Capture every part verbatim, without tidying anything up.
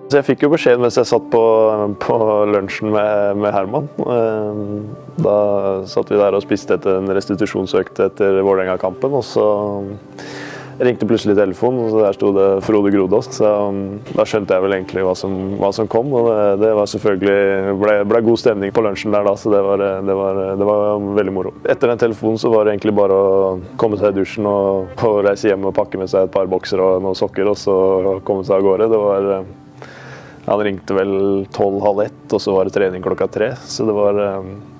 Så jeg fikk jo beskjed mens jeg satt på, på lunsjen med, med Herman. Da satt vi der og spiste etter en restitusjonsøkt etter Vålerenga-kampen, og så ringte plutselig telefonen, og der sto det Frode Grodås. Så da skjønte jeg vel egentlig hva som, hva som kom, og det, det var selvfølgelig, ble, ble god stemning på lunsjen der da, så det var, det, var, det var veldig moro. Etter den telefonen så var det egentlig bare å komme seg i dusjen og, og reise hjem og pakke med seg et par bokser og noen sokker, og så komme seg av gårde. Det var, han ringte vel tolv, halv ett, og så var det trening klokka tre, så det var...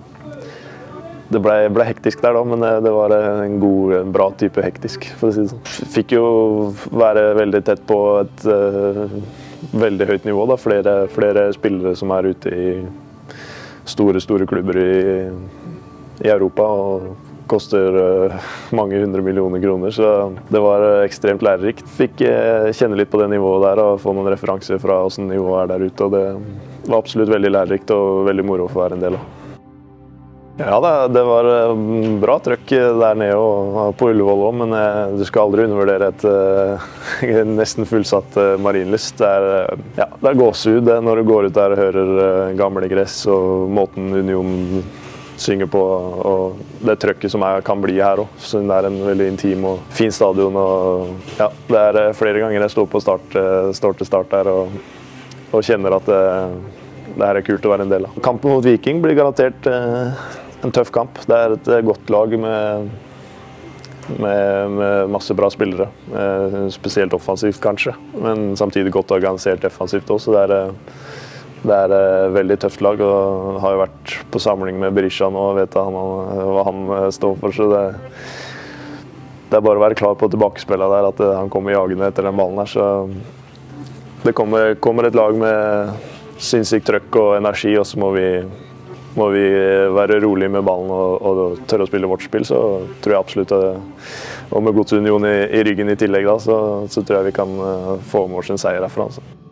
Det ble, ble hektisk der da, men det var en god, en bra type hektisk, for å si det sånn. Fikk jo være veldig tett på et uh, veldig høyt nivå da. Flere, flere spillere som er ute i store, store klubber i, i Europa og koster uh, mange hundre millioner kroner, så det var uh, ekstremt lærerikt. Fikk uh, kjenne litt på det nivået der og få noen referanser fra hvordan nivået er der ute, og det var absolutt veldig lærerikt og veldig moro å få være en del av. Ja, det var bra trøkk der nede og på Ullevål også, men du skal aldri undervurdere et nesten fullsatt Marienlyst. Det er, ja, det er gåsehud når du går ut der og hører gamle gress og måten Union synger på, og det trøkket som er, kan bli her også. Så det er en veldig intim og fin stadion, og ja, det er flere ganger jeg står på start, står til start der og, og kjenner at det, det her er kult å være en del av. Kampen mot Viking blir garantert en tøff kamp. Det er et godt lag med, med, med masse bra spillere. Spesielt offensivt kanskje, men samtidig godt organisert defensivt også. Det er, det er et veldig tøft lag, og har jo vært på samling med Berisha nå og vet han, hva han står for. Så det, det er bare å være klar på tilbakespillet der, at han kommer jagende etter den ballen her. Så det kommer, kommer et lag med sinnssykt trøkk og energi, og så må vi må vi være rolige med ballen og, og tørre å spille vårt spill, så tror jeg absolutt at, og med Gods Union i, i ryggen i tillegg da, så, så tror jeg vi kan få med oss en seier herfra. Altså.